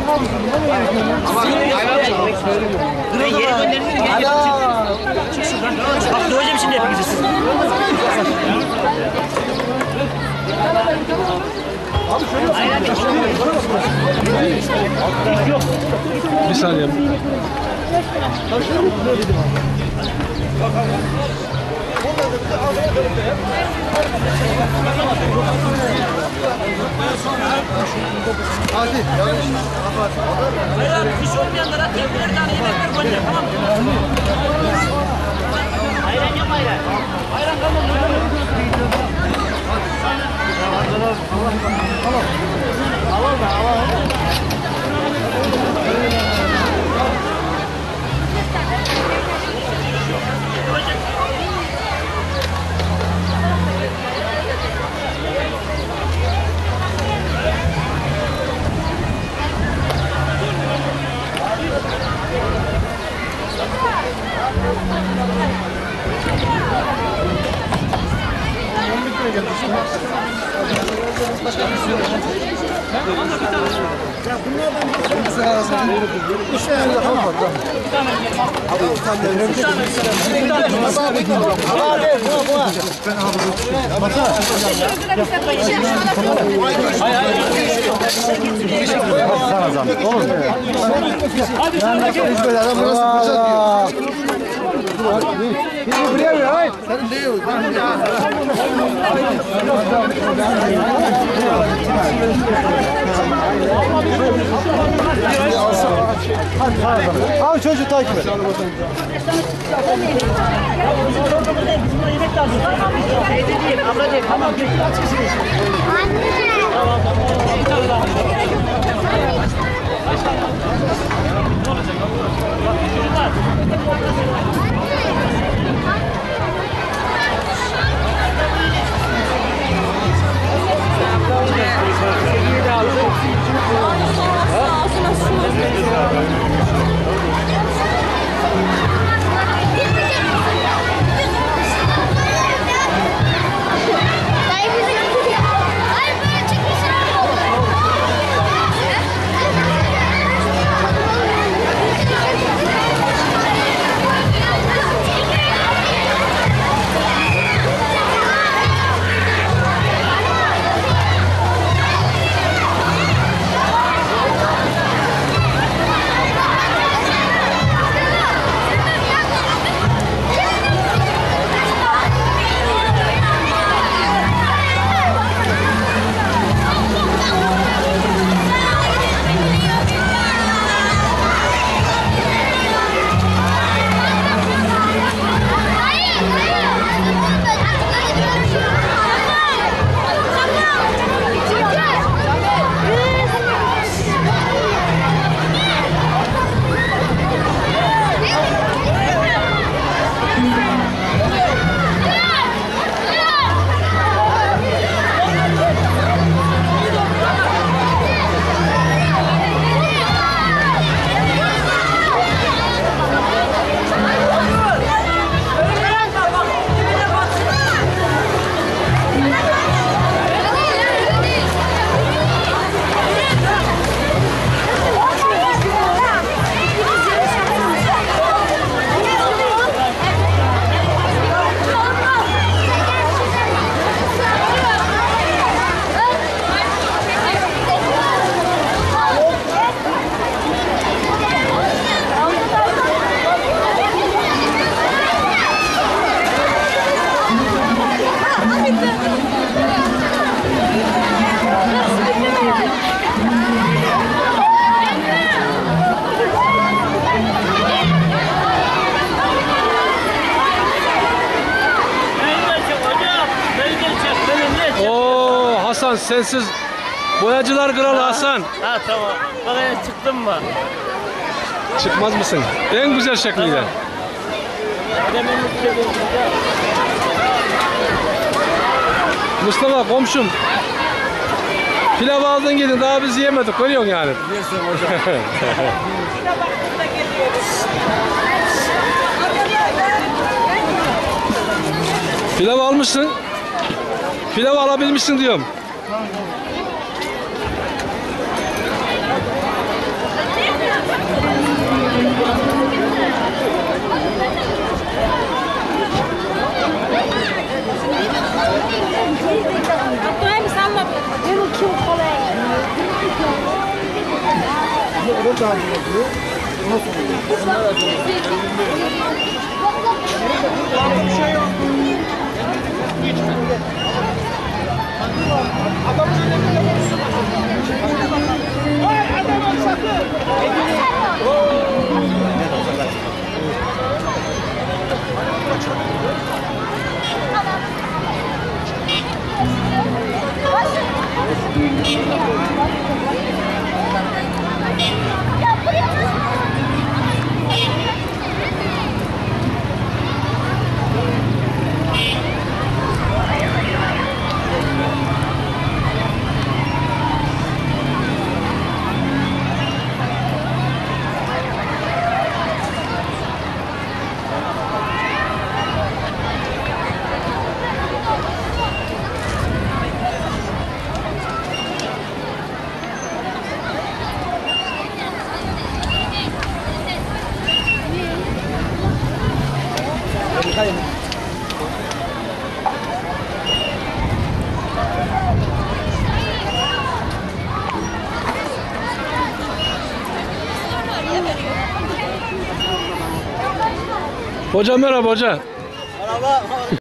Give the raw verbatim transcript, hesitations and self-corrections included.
Geri gönderin. Çık şuradan. Bak doğacağım şimdi hepinizi siz. Bir saniye. Hadi yanlış. Hayır abi iş olmayanlara birer tane yemekler koyacağım tamam mı? Ayran yok ayran. Ayran kalmadı. Tamam. Alalım da alalım. Hadi sana gel. Bir buraya ver. Hayır. Sen ne yiyorsun? Al çocuğu takip et. Ablacığım tamam. Kaç kişisiniz? Tamam tamam. Hasan sensiz boyacılar kralı Hasan. Ha tamam. Buraya çıktın mı? Çıkmaz mısın? En güzel şekliyle. Mustafa komşum. Pilav aldın gidin daha biz yemedik görüyorsun yani. Yersem hocam. Pilav almışsın. Pilav alabilmişsin diyorum. daha bırakıyor. Nasıl oluyor? Bir şey yok. Adam Hay adam sakın. Hoca merhaba hoca. Merhaba.